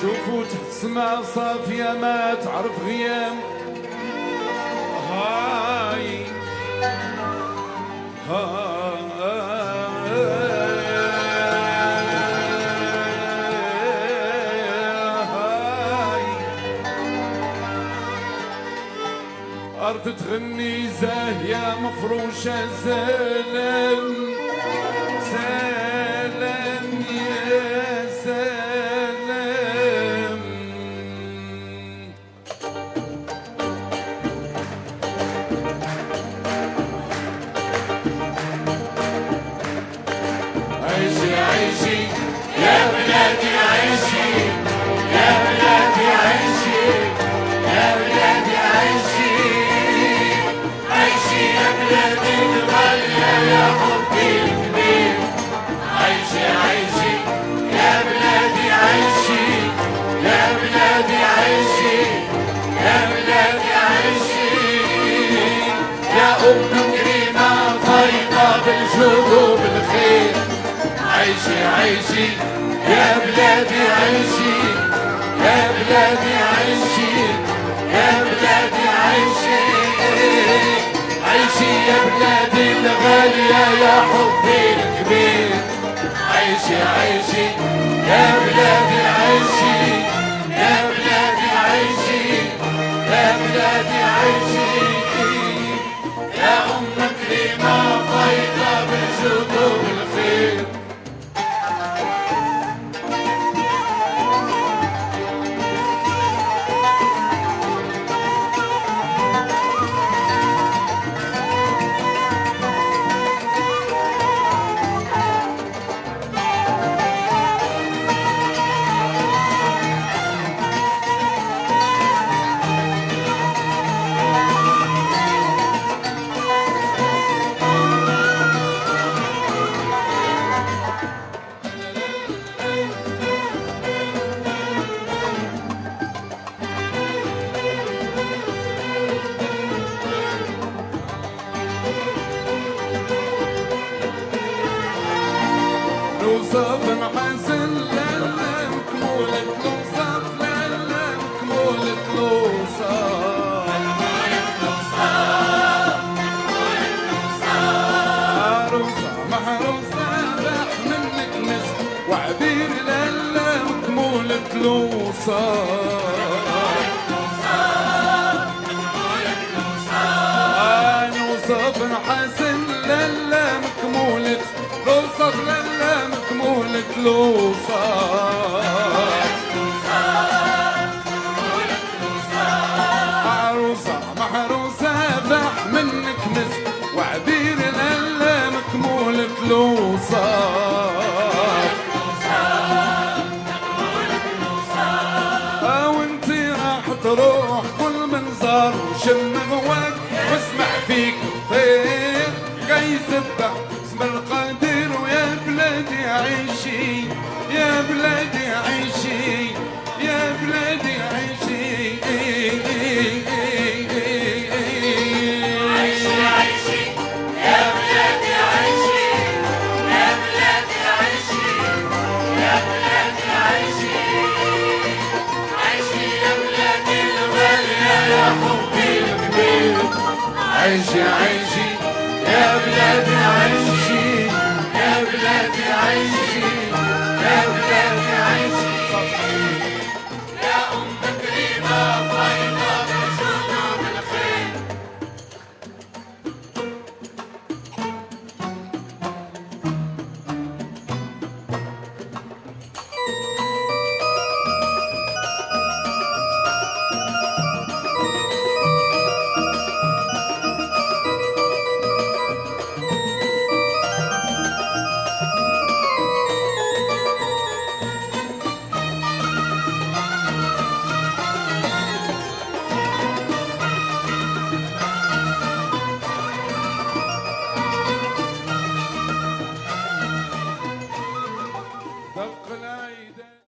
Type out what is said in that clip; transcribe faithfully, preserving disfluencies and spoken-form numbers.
شوفوا تحت سماء صافية ما تعرف غيام. هاي هاي أرض تغني زاهية مفروشة سلام سلام يا سلام. عيشي عيشي يا بلادي عيشي يا بلادي عيشي يا بلادي عيشي عيشي يا بلادي الغالية يا حبي الكبير. عيشي عيشي يا بلادي عيشي يا بلادي عيشي يا بلادي عيشي يا أم كريمة فايضة بالجود وبالخير. عيشي عيشي يا بلادي عيشي يا بلادي عيشي يا بلادي عيشي عيشي يا بلادي الغالية يا حبي الكبير. عيشي عيشي يا بلادي عيشي يا بلادي عيشي يا بلادي عيشي يا أم كريمة فايضة بالجود وبالخير. نوصف نحزن لالا مكمولك نوصف لالا مكمولك نوصف مكمولك نوصف مكمولك نوصف عروسة محروسة راح منك مسك وعبير لالا مكمولك نوصف مكمولك نوصف نوصف نحزن لالا مكمولك نوصف لالا مكمولك لوصف عروسة محروسة فاح منك مسك وعبير لالا مكمولك لوصف وانتي راح تروح كل منظر وشم هواك واسمع فيك طير جاي يسبح اسم القادر. ويا بلادي عيشي يا بلادي عيشي يا بلادي عيشي عيشي عيشي يا بلادي عيشي يا بلادي عيشي يا بلادي عيشي عيشي يا بلادي الغالية يا حبي الكبير. عيشي عيشي يا بلادي عيشي يا بلادي عيشي يا بلادي عيشي